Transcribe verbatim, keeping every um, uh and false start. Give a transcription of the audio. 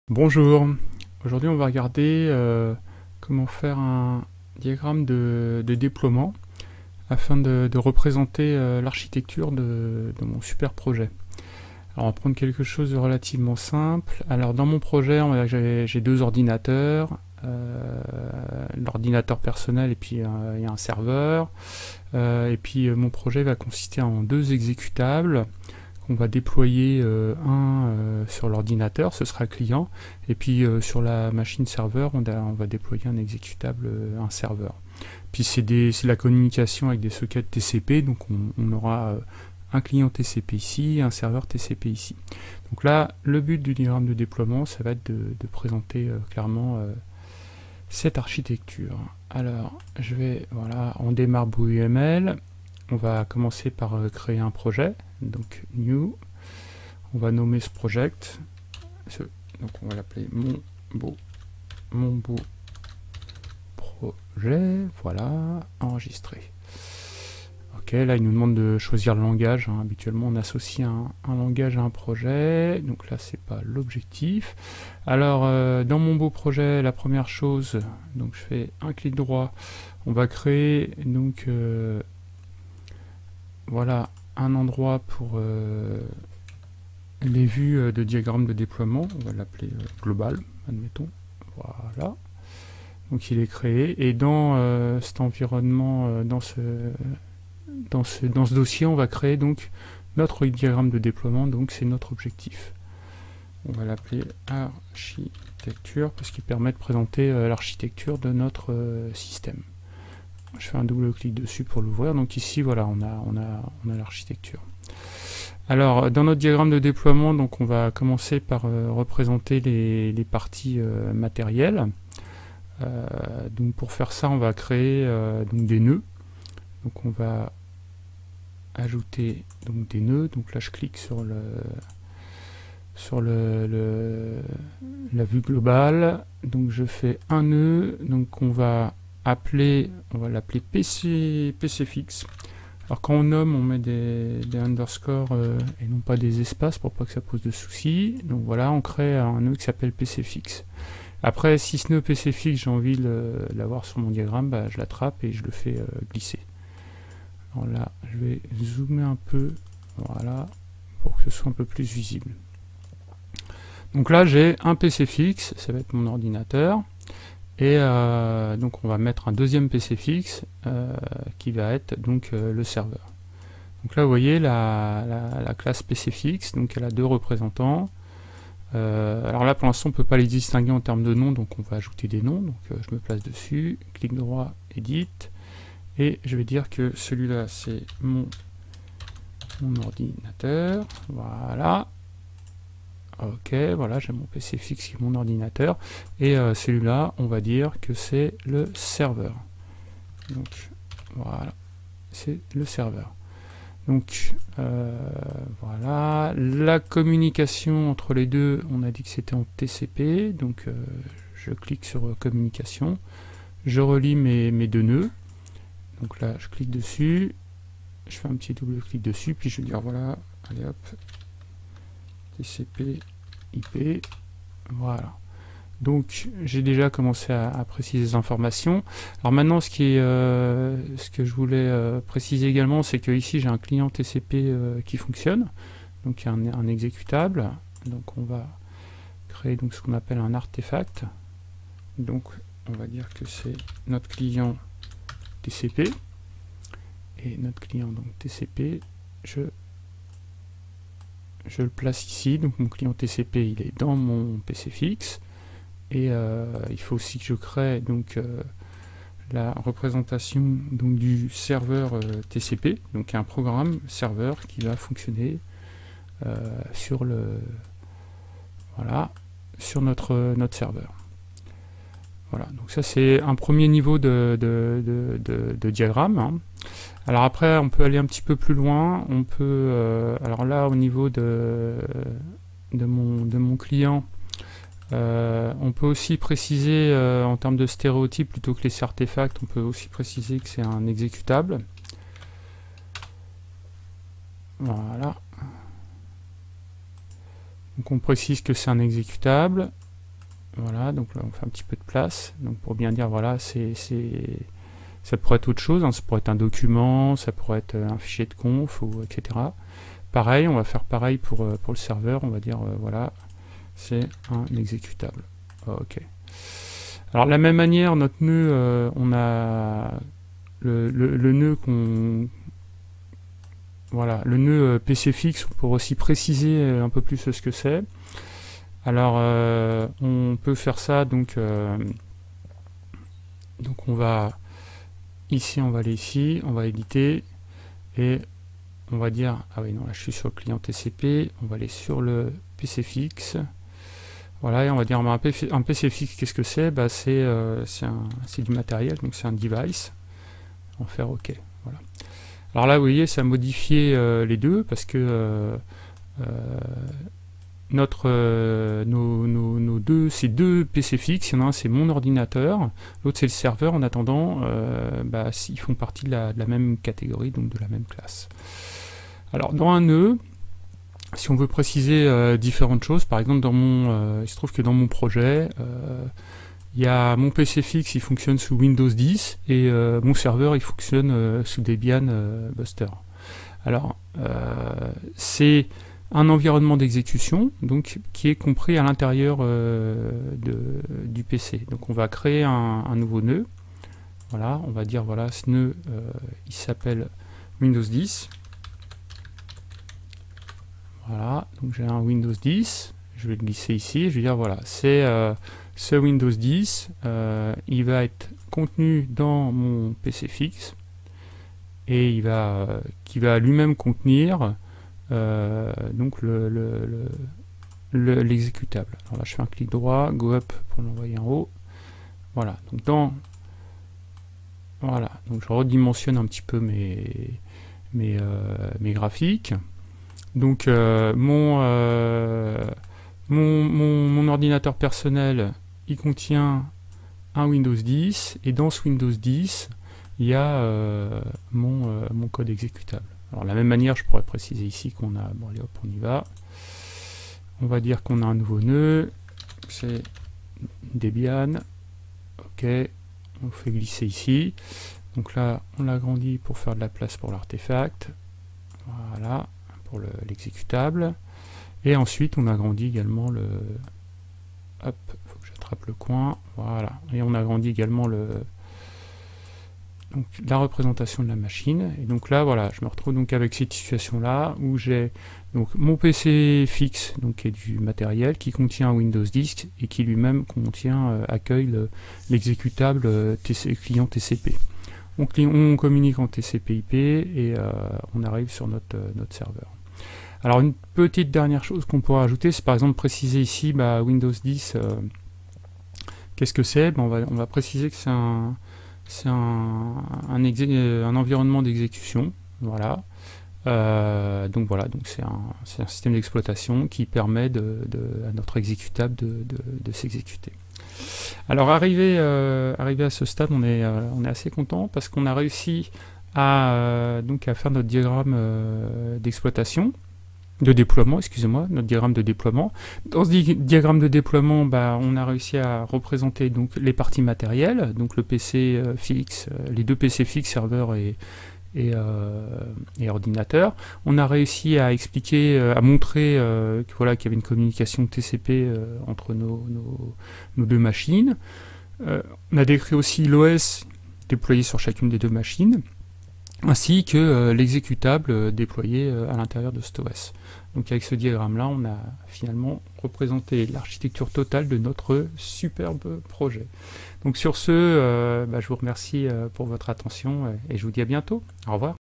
Bonjour, aujourd'hui on va regarder euh, comment faire un diagramme de, de déploiement afin de, de représenter euh, l'architecture de, de mon super projet. Alors on va prendre quelque chose de relativement simple. Alors dans mon projet j'ai deux ordinateurs, euh, l'ordinateur personnel et puis euh, il y a un serveur. Euh, et puis euh, mon projet va consister en deux exécutables. On va déployer euh, un euh, sur l'ordinateur, ce sera le client, et puis euh, sur la machine serveur, on, a, on va déployer un exécutable, euh, un serveur. Puis c'est de la communication avec des sockets T C P, donc on, on aura euh, un client T C P ici, un serveur T C P ici. Donc là, le but du diagramme de déploiement, ça va être de, de présenter euh, clairement euh, cette architecture. Alors, je vais, voilà, on démarre Bout U M L. On va commencer par euh, créer un projet, donc new, on va nommer ce project, ce, donc on va l'appeler mon beau, mon beau projet, voilà, enregistré. Ok, là il nous demande de choisir le langage, hein. Habituellement on associe un, un langage à un projet, donc là c'est pas l'objectif. Alors euh, dans mon beau projet, la première chose, donc je fais un clic droit, on va créer donc euh, voilà un endroit pour euh, les vues de diagramme de déploiement, on va l'appeler euh, global, admettons, voilà. Donc il est créé, et dans euh, cet environnement, euh, dans, ce, dans, ce, dans ce dossier, on va créer donc notre diagramme de déploiement, donc c'est notre objectif. On va l'appeler architecture, parce qu'il permet de présenter euh, l'architecture de notre euh, système. Je fais un double clic dessus pour l'ouvrir. Donc ici, voilà, on a, on a, on a l'architecture. Alors, dans notre diagramme de déploiement, donc on va commencer par euh, représenter les, les parties euh, matérielles. Euh, donc pour faire ça, on va créer euh, donc des nœuds. Donc on va ajouter donc des nœuds. Donc là, je clique sur le sur le, le la vue globale. Donc je fais un nœud. Donc on va appeler, on va l'appeler P C, P C fixe. Alors quand on nomme, on met des, des underscores euh, et non pas des espaces pour pas que ça pose de soucis. Donc voilà, on crée un nœud qui s'appelle P C fixe. Après, si ce nœud P C fixe, j'ai envie de l'avoir sur mon diagramme, bah, je l'attrape et je le fais euh, glisser. Alors là, je vais zoomer un peu, voilà, pour que ce soit un peu plus visible. Donc là, j'ai un P C fixe, ça va être mon ordinateur. Et euh, donc on va mettre un deuxième P C fixe euh, qui va être donc euh, le serveur. Donc là vous voyez la, la, la classe P C fixe, donc elle a deux représentants. Euh, alors là pour l'instant on ne peut pas les distinguer en termes de noms, donc on va ajouter des noms. Donc euh, je me place dessus, clic droit, edit, et je vais dire que celui-là c'est mon, mon ordinateur, voilà. Ok, voilà, j'ai mon P C fixe qui est mon ordinateur, et euh, celui-là, on va dire que c'est le serveur. Donc, voilà, c'est le serveur. Donc, euh, voilà, la communication entre les deux, on a dit que c'était en T C P, donc euh, je clique sur euh, communication, je relis mes, mes deux nœuds, donc là, je clique dessus, je fais un petit double clic dessus, puis je vais dire, voilà, allez hop, T C P I P, voilà. Donc j'ai déjà commencé à, à préciser les informations. Alors maintenant, ce, qui est, euh, ce que je voulais euh, préciser également, c'est que ici j'ai un client T C P euh, qui fonctionne, donc il y a un, un exécutable. Donc on va créer donc ce qu'on appelle un artefact. Donc on va dire que c'est notre client T C P, et notre client donc T C P, je je le place ici, donc mon client T C P il est dans mon P C fixe, et euh, il faut aussi que je crée donc euh, la représentation donc du serveur euh, T C P, donc un programme serveur qui va fonctionner euh, sur le voilà sur notre notre serveur. Voilà, donc ça c'est un premier niveau de, de, de, de, de diagramme, hein. Alors après, on peut aller un petit peu plus loin. On peut, euh, alors là, au niveau de, de, mon, de mon client, euh, on peut aussi préciser euh, en termes de stéréotypes, plutôt que laisser artefact, on peut aussi préciser que c'est un exécutable. Voilà. Donc on précise que c'est un exécutable. Voilà, donc là on fait un petit peu de place, donc pour bien dire, voilà, c'est, ça pourrait être autre chose, hein, ça pourrait être un document, ça pourrait être un fichier de conf, ou et cetera. Pareil, on va faire pareil pour, pour le serveur, on va dire, euh, voilà, c'est un exécutable. Ok. Alors de la même manière, notre nœud, euh, on a le, le, le nœud qu'on... Voilà, le nœud P C fixe, on pourrait aussi préciser un peu plus ce que c'est. Alors, euh, on peut faire ça, donc, euh, donc on va, ici, on va aller ici, on va éditer, et on va dire, ah oui, non, là je suis sur le client T C P, on va aller sur le P C fixe, voilà, et on va dire, bah, un, P C, un P C fixe, qu'est-ce que c'est? Bah, c'est euh, du matériel, donc c'est un device, on va faire OK, voilà. Alors là, vous voyez, ça a modifié euh, les deux, parce que euh, euh, notre, euh, nos, nos, nos deux, ces deux P C fixes, il y en a un c'est mon ordinateur, l'autre c'est le serveur, en attendant, euh, bah, ils font partie de la, de la même catégorie, donc de la même classe. Alors dans un nœud, si on veut préciser euh, différentes choses, par exemple dans mon, euh, il se trouve que dans mon projet, euh, il y a mon P C fixe, il fonctionne sous Windows dix, et euh, mon serveur il fonctionne euh, sous Debian euh, Buster. Alors euh, c'est un environnement d'exécution, donc qui est compris à l'intérieur euh, du P C. Donc on va créer un, un nouveau nœud. Voilà, on va dire voilà, ce nœud euh, il s'appelle Windows dix. Voilà, donc j'ai un Windows dix, je vais le glisser ici, je vais dire voilà, c'est euh, ce Windows dix, euh, il va être contenu dans mon P C fixe, et il va, euh, qui va lui-même contenir Euh, donc l'exécutable. Le, le, le, Alors là je fais un clic droit, go up pour l'envoyer en haut. Voilà, donc dans voilà, donc je redimensionne un petit peu mes mes, euh, mes graphiques. Donc euh, mon, euh, mon, mon mon ordinateur personnel, il contient un Windows dix, et dans ce Windows dix, il y a euh, mon, euh, mon code exécutable. Alors de la même manière, je pourrais préciser ici qu'on a... Bon allez hop, on y va. On va dire qu'on a un nouveau nœud. C'est Debian. Ok. On fait glisser ici. Donc là, on l'agrandit pour faire de la place pour l'artefact. Voilà. Pour l'exécutable. Et ensuite, on agrandit également le... Hop, il faut que j'attrape le coin. Voilà. Et on agrandit également le... Donc, la représentation de la machine. Et donc là, voilà, je me retrouve donc avec cette situation-là où j'ai donc mon P C fixe, donc qui est du matériel, qui contient un Windows dix et qui lui-même contient, euh, accueille l'exécutable euh, client T C P. On, on communique en T C P I P et euh, on arrive sur notre, euh, notre serveur. Alors une petite dernière chose qu'on pourrait ajouter, c'est par exemple préciser ici bah, Windows dix, euh, qu'est-ce que c'est? Ben, on, va, on va préciser que c'est un c'est un, un, un environnement d'exécution, voilà. Euh, donc voilà, donc c'est un, un système d'exploitation qui permet de, de, à notre exécutable de, de, de s'exécuter. Alors arrivé, euh, arrivé à ce stade, on est, euh, on est assez content parce qu'on a réussi à, euh, donc à faire notre diagramme euh, d'exploitation, de déploiement, excusez-moi, notre diagramme de déploiement. Dans ce di diagramme de déploiement, bah, on a réussi à représenter donc les parties matérielles, donc le P C euh, fixe, euh, les deux P C fixes, serveur et, et, euh, et ordinateur. On a réussi à expliquer, euh, à montrer euh, qu'il voilà, qu'il y avait une communication T C P euh, entre nos, nos, nos deux machines. Euh, on a décrit aussi l'O S déployé sur chacune des deux machines, ainsi que euh, l'exécutable euh, déployé euh, à l'intérieur de cet O S. Donc avec ce diagramme-là, on a finalement représenté l'architecture totale de notre superbe projet. Donc sur ce, euh, bah, je vous remercie euh, pour votre attention et je vous dis à bientôt. Au revoir.